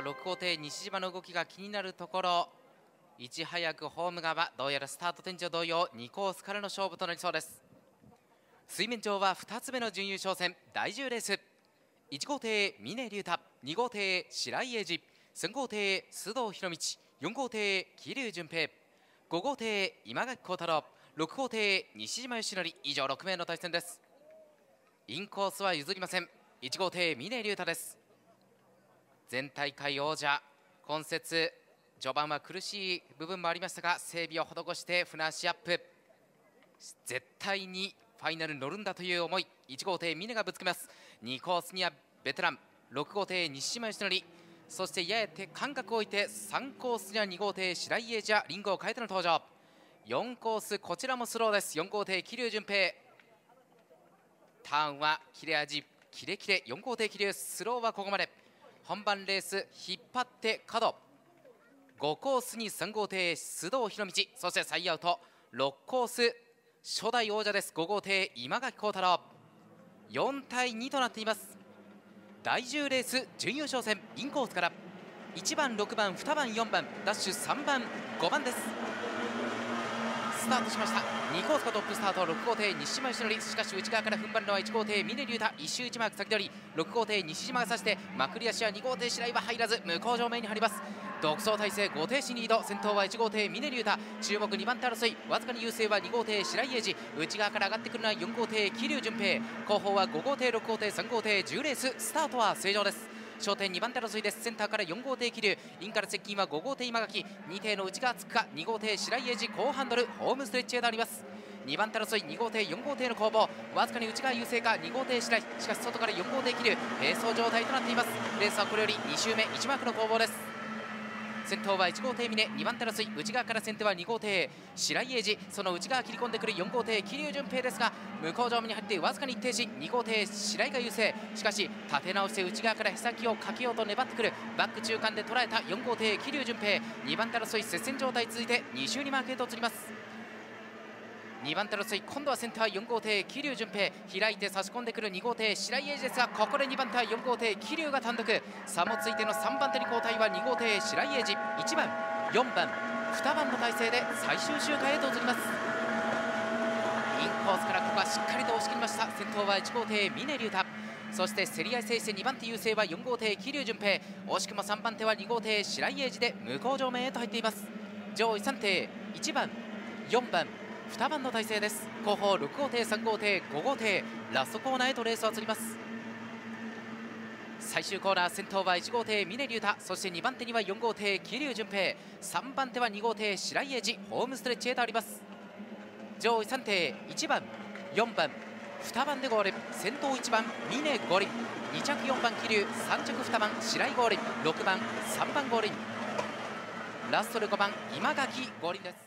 6号艇西島の動きが気になるところ、いち早くホーム側、どうやらスタート天井同様2コースからの勝負となりそうです。水面上は2つ目の準優勝戦第10レース、1号艇峰竜太、2号艇白井英二、3号艇須藤博道、4号艇桐生順平、5号艇今垣幸太郎、6号艇西島義則、以上6名の対戦です。インコースは譲りません。1号艇峰竜太です。前大会王者、今節序盤は苦しい部分もありましたが、整備を施して船足アップ、絶対にファイナルに乗るんだという思い、1号艇峰がぶつけます。2コースにはベテラン6号艇西島義則、そしてやや間隔を置いて3コースには2号艇白井英二やリンゴを変えての登場。4コース、こちらもスローです。4号艇桐生順平、ターンは切れ味キレキレ、4号艇桐生、スローはここまで。本番レース引っ張って角、5コースに3号艇須藤博道、そして再アウト6コース初代王者です。5号艇今垣幸太郎、4対2となっています。第10レース準優勝戦、インコースから1番6番2番4番ダッシュ3番5番です。スタートしました。2コースがトップスタート、6号艇西島義則、しかし内側から踏ん張るのは1号艇峰竜太、1周1マーク先取り、6号艇西島が指してまくり足は2号艇白井は入らず、向こう上面に張ります。独走体制、5艇進リード、先頭は1号艇峰竜太、注目2番手争い、わずかに優勢は2号艇白井英二、内側から上がってくるのは4号艇桐生順平、後方は5号艇6号艇3号艇10レース、スタートは正常です。焦点2番手争いです。センターから4号艇桐生、インから接近は5号艇今垣、2艇の内側つくか、2号艇白井英二、好ハンドルホームストレッチへとあります。2番手争い、2号艇4号艇の攻防、わずかに内側優勢か、2号艇白井、しかし外から4号艇桐生、並走状態となっています。レースはこれより2周目1マークの攻防です。先頭は1号艇峰、2番手争い、内側から先手は2号艇白井英二、その内側切り込んでくる4号艇桐生順平ですが、向こう上面に入ってわずかに一停止、2号艇白井が優勢、しかし立て直して内側からへさきをかけようと粘ってくる、バック中間で捉えた4号艇桐生順平、2番手争い接戦状態続いて2周にマークへと移ります。2番手争い、今度は先手は4号艇桐生順平、開いて差し込んでくる2号艇白井英二ですが、ここで2番手は4号艇桐生が単独、差もついての3番手に交代は2号艇白井英二、1番4番2番の体勢で最終周回へと移ります。インコースからここはしっかりと押し切りました。先頭は1号艇峰竜太、そして競り合い制して2番手優勢は4号艇桐生順平、惜しくも3番手は2号艇白井英二で向こう上面へと入っています。上位3艇1番4番2番の体勢です。後方6号艇3号艇5号艇、ラストコーナーへとレースを移ります。最終コーナー、先頭は1号艇峰竜太、そして2番手には4号艇桐生順平、3番手は2号艇白井英二、ホームストレッチへとあります。上位3艇1番4番2番でゴール、先頭1番峰五輪、2着4番桐生、3着2番白井ゴール、6番3番ゴール、ラストで5番今垣ゴールです。